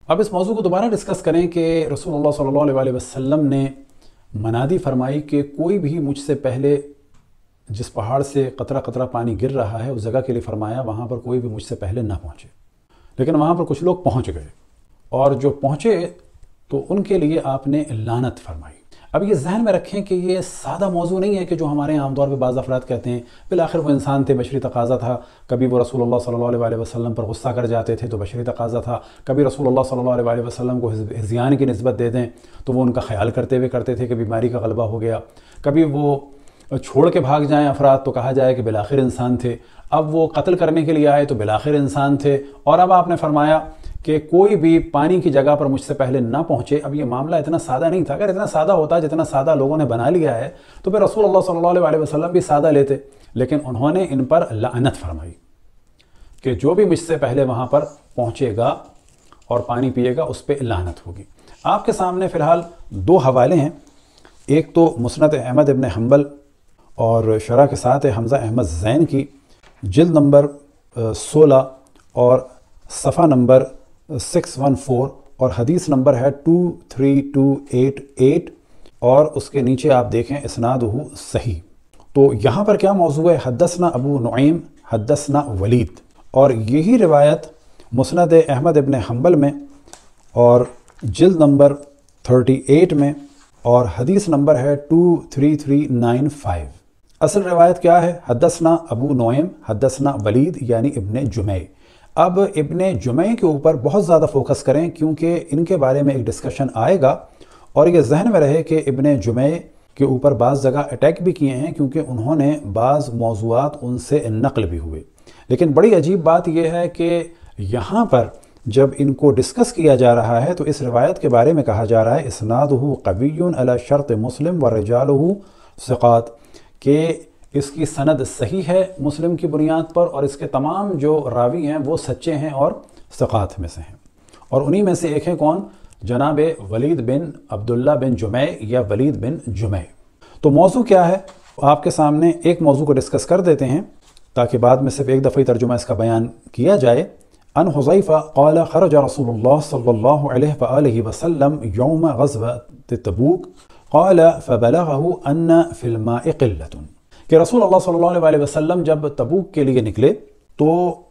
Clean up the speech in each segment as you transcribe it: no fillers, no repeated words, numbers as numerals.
اب اس موضوع کو دوبارہ ڈسکس کریں کہ رسول اللہ صلی اللہ علیہ وسلم نے منادی فرمائی کہ کوئی بھی مجھ سے پہلے جس پہاڑ سے قطرہ قطرہ پانی گر رہا ہے اس جگہ کے لیے فرمایا وہاں پر کوئی بھی مجھ سے پہلے نہ پہنچے، لیکن وہاں پر کچھ لوگ پہنچ گئے اور جو پہنچے تو ان کے لیے آپ نے لعنت فرمائی۔ اب یہ ذہن میں رکھیں کہ یہ سادہ موضوع نہیں ہے کہ جو ہمارے عام طور پہ بعض افراد کہتے ہیں بالآخر وہ انسان تھے، بشری تقاضا تھا، کبھی وہ رسول اللہ صلی اللہ علیہ وسلم پر غصہ کر جاتے تھے تو بشری تقاضا تھا، کبھی رسول اللہ صلی اللہ علیہ وسلم کو ہذیان کی نسبت دے دیں تو وہ ان کا خیال کرتے ہوئے کرتے تھے کہ بیماری کا غلبہ ہو گیا، کبھی وہ چھوڑ کے بھاگ جائیں افراد تو کہا جائے کہ بالآخر انسان تھے، اب وہ قتل کرنے کے لیے آئے تو بالآخر انسان تھے، اور اب آپ نے فرمایا کہ کوئی بھی پانی کی جگہ پر مجھ سے پہلے نہ پہنچے۔ اب یہ معاملہ اتنا سادہ نہیں تھا، اگر اتنا سادہ ہوتا جتنا سادہ لوگوں نے بنا لیا ہے تو پھر رسول اللہ صلی اللہ علیہ وسلم بھی سادہ لیتے، لیکن انہوں نے ان پر لعنت فرمائی کہ جو بھی مجھ سے پہلے وہاں پر پہنچے گا اور پانی پیے گا اس پہ لعنت ہوگی۔ آپ کے سامنے فی الحال دو حوالے ہیں، ایک تو مسند احمد ابن حنبل اور شرح کے ساتھ حمزہ احمد زین کی جلد نمبر 16 اور صفحہ نمبر 614 اور حدیث نمبر ہے 23288 اور اس کے نیچے آپ دیکھیں اسنادہ صحیح۔ تو یہاں پر کیا موضوع ہے؟ حدثنا ابو نعیم حدثنا ولید، اور یہی روایت مسند احمد ابن حنبل میں اور جلد نمبر 38 میں اور حدیث نمبر ہے 23395۔ اصل روایت کیا ہے؟ حدثنا ابو نعیم حدثنا ولید یعنی ابن جمع۔ اب ابن جمع کے اوپر بہت زیادہ فوکس کریں کیونکہ ان کے بارے میں ایک ڈسکشن آئے گا، اور یہ ذہن میں رہے کہ ابن جمع کے اوپر بعض جگہ اٹیک بھی کیے ہیں کیونکہ انہوں نے بعض موضوعات ان سے نقل بھی ہوئے، لیکن بڑی عجیب بات یہ ہے کہ یہاں پر جب ان کو ڈسکس کیا جا رہا ہے تو اس روایت کے بارے میں کہا جا رہا ہے اسنادہ قوی علی شرط مسلم ورجالہ ثقات، کہ اس کی سند صحیح ہے مسلم کی بنیاد پر اور اس کے تمام جو راوی ہیں وہ سچے ہیں اور ثقات میں سے ہیں، اور انہی میں سے ایک ہے کون؟ جناب ولید بن عبداللہ بن جمع یا ولید بن جمع۔ تو موضوع کیا ہے؟ آپ کے سامنے ایک موضوع کو ڈسکس کر دیتے ہیں تاکہ بعد میں صرف ایک دفعہ ترجمہ اس کا بیان کیا جائے۔ ان حذیفہ قال خرج رسول اللہ صلی اللہ علیہ وآلہ وسلم یوم غزوۃ تبوک قال فبلغه ان فی الماء قلۃ، کہ رسول اللہ صلی اللہ علیہ وسلم جب تبوک کے لیے نکلے تو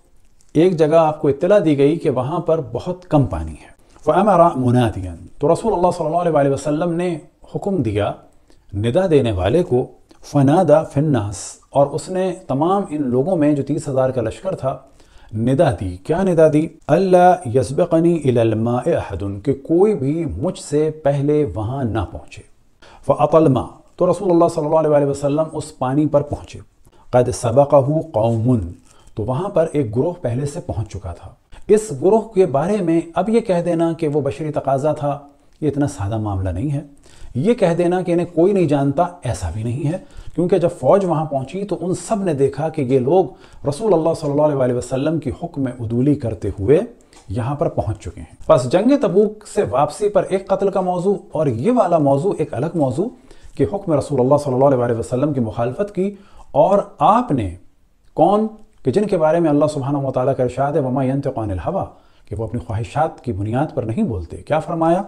ایک جگہ آپ کو اطلاع دی گئی کہ وہاں پر بہت کم پانی ہے۔ فامر منادیا، تو رسول اللہ صلی اللہ علیہ وسلم نے حکم دیا ندا دینے والے کو، فنادا فی الناس، اور اس نے تمام ان لوگوں میں جو 30,000 کا لشکر تھا ندا دی۔ کیا ندا دی؟ اللہ یسبقنی الی الماء احد، کہ کوئی بھی مجھ سے پہلے وہاں نہ پہنچے۔ فاطل الماء، تو رسول اللہ صلی اللہ علیہ وسلم اس پانی پر پہنچے۔ قد سبقہ قوم، تو وہاں پر ایک گروہ پہلے سے پہنچ چکا تھا۔ اس گروہ کے بارے میں اب یہ کہہ دینا کہ وہ بشری تقاضا تھا یہ اتنا سادہ معاملہ نہیں ہے، یہ کہہ دینا کہ انہیں کوئی نہیں جانتا ایسا بھی نہیں ہے، کیونکہ جب فوج وہاں پہنچی تو ان سب نے دیکھا کہ یہ لوگ رسول اللہ صلی اللہ علیہ وسلم کی حکم عدولی کرتے ہوئے یہاں پر پہنچ چکے ہیں۔ پس جنگ تبوک سے واپسی پر ایک قتل کا موضوع اور یہ والا موضوع ایک الگ موضوع کہ حکم رسول اللہ صلی اللہ علیہ وسلم کی مخالفت کی، اور آپ نے کون کہ جن کے بارے میں اللہ سبحانہ و تعالیٰ کا ارشاد ہے وما ینطق عن الہویٰ، کہ وہ اپنی خواہشات کی بنیاد پر نہیں بولتے، کیا فرمایا؟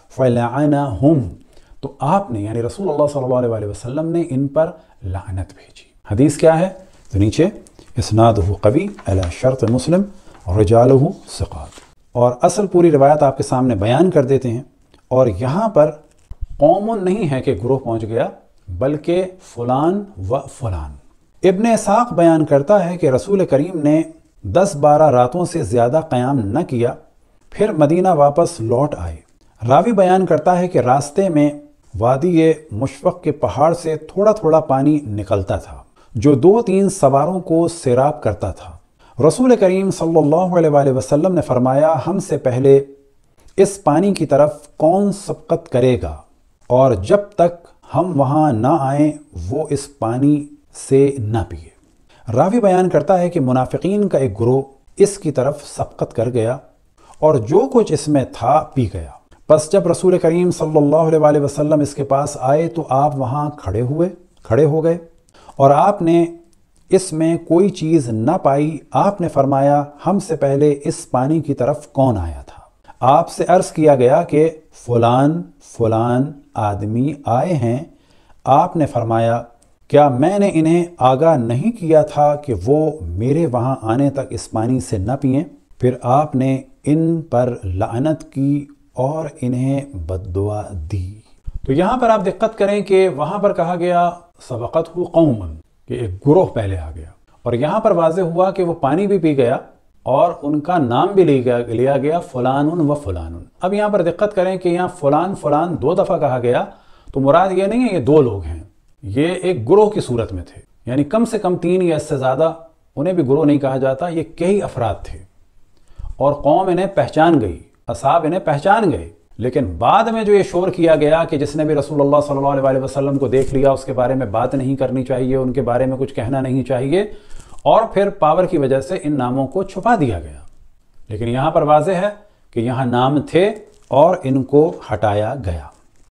فلعنہم، تو آپ نے یعنی رسول اللہ صلی اللہ علیہ وسلم نے ان پر لعنت بھیجی۔ حدیث کیا ہے؟ تو نیچے اسنادہ قوی علی شرط مسلم رجالہ ثقات، اور اصل پوری روایت آپ کے سامنے بیان کر دیتے ہیں، اور یہاں پر قوم نہیں ہے کہ گروہ پہنچ گیا بلکہ فلان و فلان۔ ابن اسحاق بیان کرتا ہے کہ رسول کریم نے 10-12 راتوں سے زیادہ قیام نہ کیا، پھر مدینہ واپس لوٹ آئے۔ راوی بیان کرتا ہے کہ راستے میں وادی مشفق کے پہاڑ سے تھوڑا تھوڑا پانی نکلتا تھا جو 2-3 سواروں کو سیراب کرتا تھا۔ رسول کریم صلی اللہ علیہ وسلم نے فرمایا ہم سے پہلے اس پانی کی طرف کون سبقت کرے گا، اور جب تک ہم وہاں نہ آئیں وہ اس پانی سے نہ پیے۔ راوی بیان کرتا ہے کہ منافقین کا ایک گروہ اس کی طرف سبقت کر گیا اور جو کچھ اس میں تھا پی گیا۔ پس جب رسول کریم صلی اللہ علیہ وسلم اس کے پاس آئے تو آپ وہاں کھڑے ہو گئے اور آپ نے اس میں کوئی چیز نہ پائی۔ آپ نے فرمایا ہم سے پہلے اس پانی کی طرف کون آیا تھا؟ آپ سے عرض کیا گیا کہ فلان فلان آدمی آئے ہیں۔ آپ نے فرمایا کیا میں نے انہیں آگاہ نہیں کیا تھا کہ وہ میرے وہاں آنے تک اس پانی سے نہ پئیں؟ پھر آپ نے ان پر لعنت کی اور انہیں بد دعا دی۔ تو یہاں پر آپ دقت کریں کہ وہاں پر کہا گیا سبقتہ قوم، کہ ایک گروہ پہلے آ گیا، اور یہاں پر واضح ہوا کہ وہ پانی بھی پی گیا اور ان کا نام بھی لیا گیا فلان و فلان۔ اب یہاں پر دقت کریں کہ یہاں فلان فلان 2 دفعہ کہا گیا، تو مراد یہ نہیں ہے یہ 2 لوگ ہیں، یہ ایک گروہ کی صورت میں تھے، یعنی کم سے کم 3 یا اس سے زیادہ، انہیں بھی گروہ نہیں کہا جاتا، یہ کئی افراد تھے، اور قوم انہیں پہچان گئی، اصحاب انہیں پہچان گئے۔ لیکن بعد میں جو یہ شور کیا گیا کہ جس نے بھی رسول اللہ صلی اللہ علیہ وسلم کو دیکھ لیا اس کے بارے میں بات نہیں کرنی چاہیے، ان کے بارے میں کچھ کہنا نہیں چاہیے، اور پھر پاور کی وجہ سے ان ناموں کو چھپا دیا گیا۔ لیکن یہاں پر واضح ہے کہ یہاں نام تھے اور ان کو ہٹایا گیا۔